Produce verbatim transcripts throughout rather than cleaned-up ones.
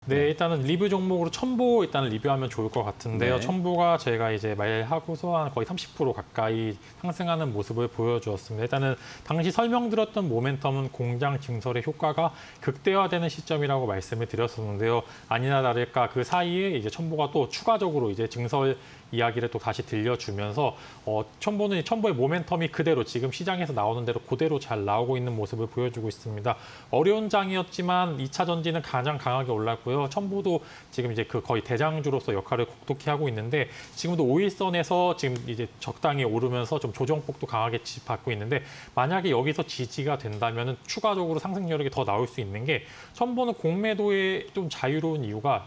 네, 일단은 리뷰 종목으로 첨보 일단 리뷰하면 좋을 것 같은데요. 네. 첨보가 저희가 이제 말하고서 한 거의 삼십 퍼센트 가까이 상승하는 모습을 보여주었습니다. 일단은 당시 설명드렸던 모멘텀은 공장 증설의 효과가 극대화되는 시점이라고 말씀을 드렸었는데요. 아니나 다를까 그 사이에 이제 첨보가 또 추가적으로 이제 증설 이야기를 또 다시 들려주면서 어, 첨보는 첨보의 모멘텀이 그대로 지금 시장에서 나오는 대로 그대로 잘 나오고 있는 모습을 보여주고 있습니다. 어려운 장이었지만 이 차 전지는 가장 강하게 올랐고요. 첨보도 지금 이제 그 거의 대장주로서 역할을 국독히 하고 있는데 지금도 오 일선에서 지금 이제 적당히 오르면서 좀 조정폭도 강하게 받고 있는데 만약에 여기서 지지가 된다면 추가적으로 상승 여력이 더 나올 수 있는 게 첨보는 공매도에 좀 자유로운 이유가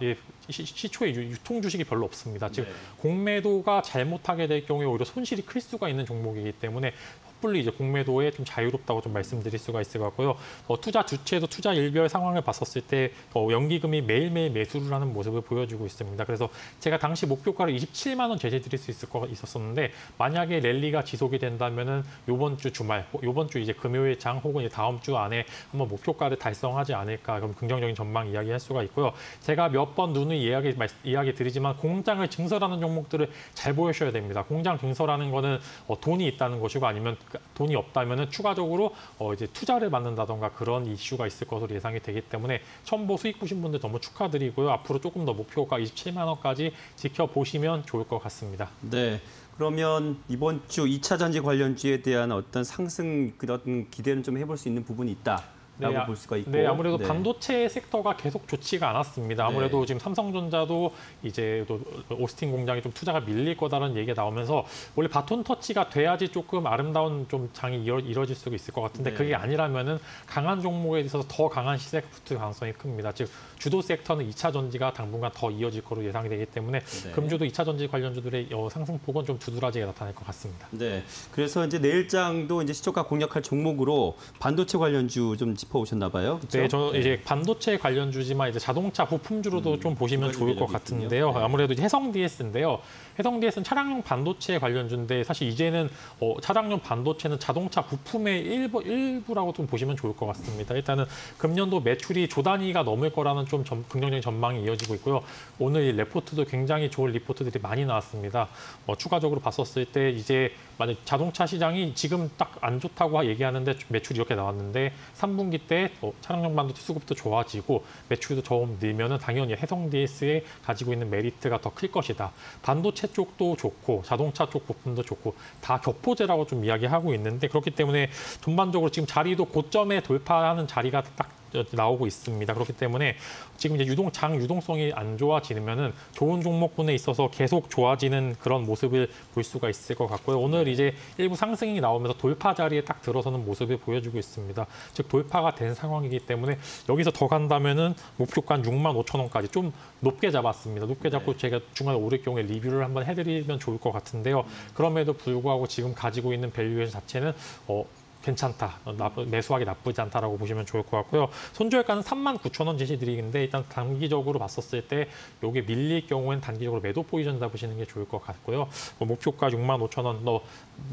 시초에 유통 주식이 별로 없습니다. 즉 네. 공매도가 잘못하게 될 경우에 오히려 손실이 클 수가 있는 종목이기 때문에 섣불리 이제 공매도에 좀 자유롭다고 좀 말씀드릴 수가 있을 것 같고요. 어, 투자 주체도 투자 일별 상황을 봤었을 때 어, 연기금이 매일매일 매수를 하는 모습을 보여주고 있습니다. 그래서 제가 당시 목표가를 이십칠만 원 제시드릴 수 있을 거 있었었는데 만약에 랠리가 지속이 된다면은 이번 주 주말, 이번 주 이제 금요일 장 혹은 다음 주 안에 한번 목표가를 달성하지 않을까 그럼 긍정적인 전망 이야기할 수가 있고요. 제가 몇 번 누누이 이야기 이야기 드리지만 공장을 증설하는 종목들을 잘 보셔야 됩니다. 공장 증설하는 거는 어, 돈이 있다는 것이고 아니면 돈이 없다면은 추가적으로 어, 이제 투자를 받는다던가 그런 이슈가 있을 것으로 예상이 되기 때문에 첨보 수익 보신 분들 너무 축하드리고요. 앞으로 조금 더 목표가 이십칠만 원까지 지켜보시면 좋을 것 같습니다. 네. 그러면 이번 주 이 차 전지 관련주에 대한 어떤 상승 그런 기대는 좀 해볼 수 있는 부분이 있다. 라고 네, 볼 수가 있고. 네, 아무래도 네. 반도체 섹터가 계속 좋지가 않았습니다. 아무래도 네. 지금 삼성전자도 이제 또 오스틴 공장이 좀 투자가 밀릴 거다라는 얘기가 나오면서 원래 바톤 터치가 돼야지 조금 아름다운 좀 장이 이뤄, 이뤄질 수가 있을 것 같은데 네. 그게 아니라면은 강한 종목에 있어서 더 강한 시세가 붙을 가능성이 큽니다. 즉 주도 섹터는 이 차 전지가 당분간 더 이어질 거로 예상이 되기 때문에 네. 금주도 이 차 전지 관련주들의 상승폭은 좀 두드러지게 나타날 것 같습니다. 네. 그래서 이제 내일장도 이제 시초가 공략할 종목으로 반도체 관련주 좀 짚어오셨나 봐요. 그렇죠? 네, 저 이제 반도체 관련주지만 이제 자동차 부품주로도 음, 좀 보시면 좋을 것 같은데요. 네. 아무래도 이제 해성 디에스인데요. 해성 디에스는 차량용 반도체 관련주인데 사실 이제는 어, 차량용 반도체는 자동차 부품의 일부, 일부라고 좀 보시면 좋을 것 같습니다. 일단은 금년도 매출이 조 단위가 넘을 거라는 좀 점, 긍정적인 전망이 이어지고 있고요. 오늘 이 레포트도 굉장히 좋은 리포트들이 많이 나왔습니다. 어, 추가적으로 봤었을 때 이제 만약 자동차 시장이 지금 딱 안 좋다고 얘기하는데 매출이 이렇게 나왔는데 삼 분기 때 어, 차량용 반도체 수급도 좋아지고 매출도 좀 늘면은 당연히 해성 디에스에 가지고 있는 메리트가 더 클 것이다. 반도체 쪽도 좋고 자동차 쪽 부품도 좋고 다 교포제라고 좀 이야기하고 있는데 그렇기 때문에 전반적으로 지금 자리도 고점에 돌파하는 자리가 딱 나오고 있습니다. 그렇기 때문에 지금 이제 유동 장 유동성이 안 좋아지면은 좋은 종목군에 있어서 계속 좋아지는 그런 모습을 볼 수가 있을 것 같고요. 오늘 이제 일부 상승이 나오면서 돌파 자리에 딱 들어서는 모습을 보여주고 있습니다. 즉 돌파가 된 상황이기 때문에 여기서 더 간다면은 목표가 육만 오천 원까지 좀 높게 잡았습니다. 높게 잡고 네. 제가 중간에 오를 경우에 리뷰를 한번 해드리면 좋을 것 같은데요. 그럼에도 불구하고 지금 가지고 있는 밸류에이션 자체는 어. 괜찮다. 매수하기 나쁘지 않다라고 보시면 좋을 것 같고요. 손절가는 삼만 구천 원 제시드리는데 일단 단기적으로 봤었을 때 이게 밀릴 경우에는 단기적으로 매도 포지션 잡으시는 게 좋을 것 같고요. 뭐 목표가 육만 오천 원, 너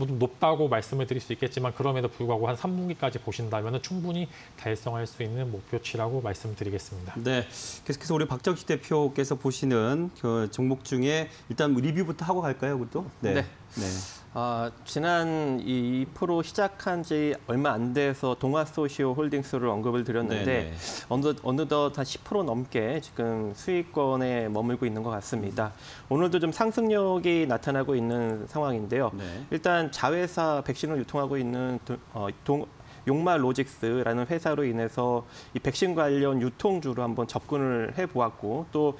높다고 말씀을 드릴 수 있겠지만 그럼에도 불구하고 한 삼 분기까지 보신다면 충분히 달성할 수 있는 목표치라고 말씀드리겠습니다. 네, 계속해서 우리 박정희 대표께서 보시는 그 종목 중에 일단 리뷰부터 하고 갈까요, 그것도? 네. 네. 네. 아, 지난 이 프로 시작한 지 얼마 안 돼서 동아소시오 홀딩스를 언급을 드렸는데 어느, 어느덧 한 십 퍼센트 넘게 지금 수익권에 머물고 있는 것 같습니다. 오늘도 좀 상승력이 나타나고 있는 상황인데요. 네. 일단 자회사 백신을 유통하고 있는 어, 동, 용마 로직스라는 회사로 인해서 이 백신 관련 유통주로 한번 접근을 해보았고 또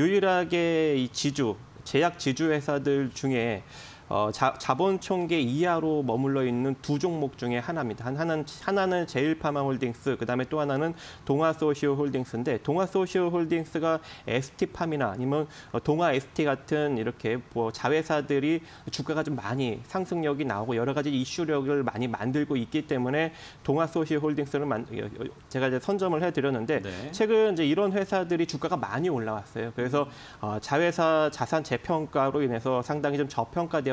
유일하게 이 지주, 제약 지주 회사들 중에 어, 자, 자본 총계 이하로 머물러 있는 두 종목 중에 하나입니다. 한, 하나는, 하나는 제일파마홀딩스, 그다음에 또 하나는 동아소시오홀딩스인데 동아소시오홀딩스가 에스티팜이나 아니면 동아에스티 같은 이렇게 뭐 자회사들이 주가가 좀 많이 상승력이 나오고 여러 가지 이슈력을 많이 만들고 있기 때문에 동아소시오홀딩스를 만, 제가 이제 선점을 해드렸는데 네. 최근 이제 이런 회사들이 주가가 많이 올라왔어요. 그래서 어, 자회사 자산 재평가로 인해서 상당히 좀 저평가되어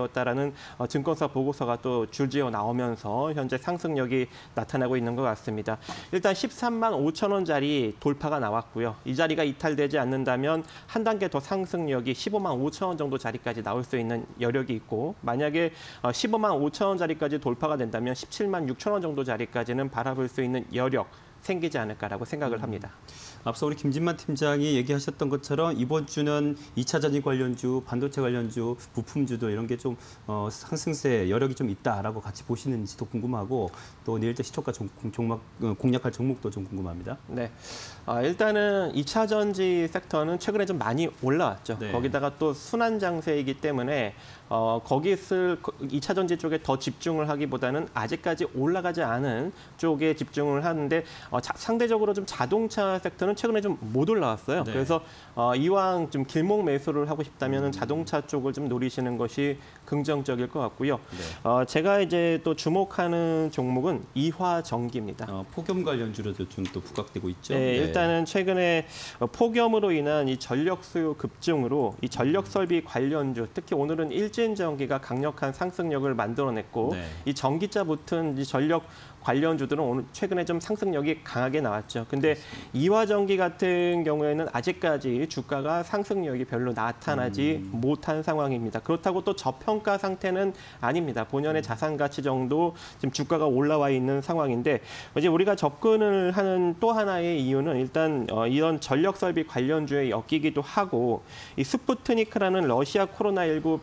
되었다라는 어, 증권사 보고서가 또 줄지어 나오면서 현재 상승력이 나타나고 있는 것 같습니다. 일단 십삼만 오천 원짜리 돌파가 나왔고요. 이 자리가 이탈되지 않는다면 한 단계 더 상승력이 십오만 오천 원 정도 자리까지 나올 수 있는 여력이 있고, 만약에 어, 십오만 오천 원짜리까지 돌파가 된다면 십칠만 육천 원 정도 자리까지는 바라볼 수 있는 여력 생기지 않을까라고 생각을 합니다. 앞서 우리 김진만 팀장이 얘기하셨던 것처럼 이번 주는 이 차 전지 관련주, 반도체 관련주, 부품주도 이런 게 좀 어, 상승세 여력이 좀 있다라고 같이 보시는지도 궁금하고, 또 내일자 시초가 종, 종막, 공략할 종목도 좀 궁금합니다. 네, 아, 일단은 이 차 전지 섹터는 최근에 좀 많이 올라왔죠. 네. 거기다가 또 순환 장세이기 때문에 어, 거기 있을 이 차 전지 쪽에 더 집중을 하기보다는 아직까지 올라가지 않은 쪽에 집중을 하는데, 어, 자, 상대적으로 좀 자동차 섹터는 최근에 좀 못 올라왔어요. 네. 그래서 어, 이왕 좀 길목 매수를 하고 싶다면 음. 자동차 쪽을 좀 노리시는 것이 긍정적일 것 같고요. 네. 어, 제가 이제 또 주목하는 종목은 이화전기입니다. 어, 폭염 관련주로도 좀 또 부각되고 있죠. 네, 일단은 최근에 폭염으로 인한 이 전력 수요 급증으로 이 전력 설비 관련주, 특히 오늘은 일진전기가 강력한 상승력을 만들어냈고, 네. 이 전기차 붙은 이 전력 관련주들은 오늘 최근에 좀 상승력이 강하게 나왔죠. 근데 이화전기 같은 경우에는 아직까지 주가가 상승력이 별로 나타나지 음. 못한 상황입니다. 그렇다고 또 저평가 상태는 아닙니다. 본연의 자산 가치 정도 지금 주가가 올라와 있는 상황인데, 이제 우리가 접근을 하는 또 하나의 이유는 일단 어, 이런 전력 설비 관련주에 엮이기도 하고, 이 스푸트니크라는 러시아 코로나십구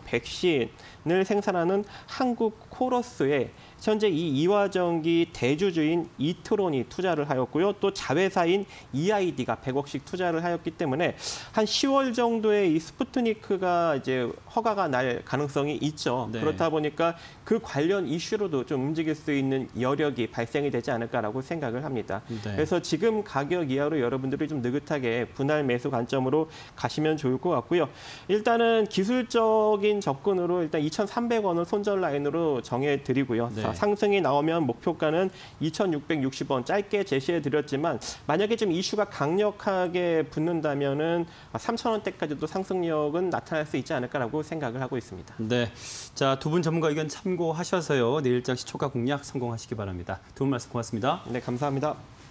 백신을 생산하는 한국 코러스에 현재 이 이화전기 대주주인 이트론이 투자를 하였고요. 또 자회사인 이아이디가 백억씩 투자를 하였기 때문에 한 시월 정도에 이 스푸트니크가 이제 허가가 날 가능성이 있죠. 네. 그렇다 보니까 그 관련 이슈로도 좀 움직일 수 있는 여력이 발생이 되지 않을까라고 생각을 합니다. 네. 그래서 지금 가격 이하로 여러분들이 좀 느긋하게 분할 매수 관점으로 가시면 좋을 것 같고요. 일단은 기술적인 접근으로 일단 이천삼백 원을 손절 라인으로 정해드리고요. 네. 상승이 나오면 목표가는 이천육백육십 원 짧게 제시해드렸지만, 만약에 좀 이슈가 강력하게 붙는다면은 삼천 원대까지도 상승력은 나타날 수 있지 않을까라고 생각을 하고 있습니다. 네, 자, 두 분 전문가 의견 참고하셔서요. 내일장 시초가 공략 성공하시기 바랍니다. 두 분 말씀 고맙습니다. 네, 감사합니다.